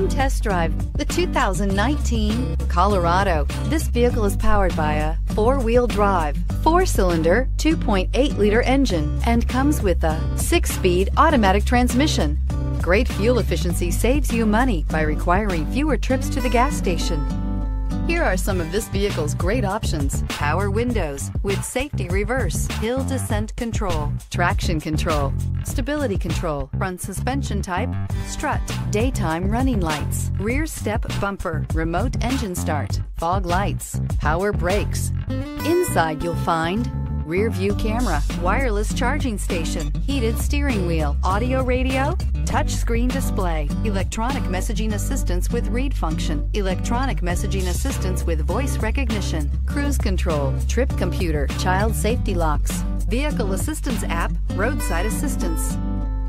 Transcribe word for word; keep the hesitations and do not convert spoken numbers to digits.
Come test drive the two thousand nineteen Colorado. This vehicle is powered by a four-wheel drive, four-cylinder, two point eight liter engine and comes with a six-speed automatic transmission. Great fuel efficiency saves you money by requiring fewer trips to the gas station. Here are some of this vehicle's great options: power windows with safety reverse, hill descent control, traction control, stability control, front suspension type, strut, daytime running lights, rear step bumper, remote engine start, fog lights, power brakes. Inside you'll find rear view camera, wireless charging station, heated steering wheel, audio radio, touch screen display, electronic messaging assistance with read function, electronic messaging assistance with voice recognition, cruise control, trip computer, child safety locks, vehicle assistance app, roadside assistance.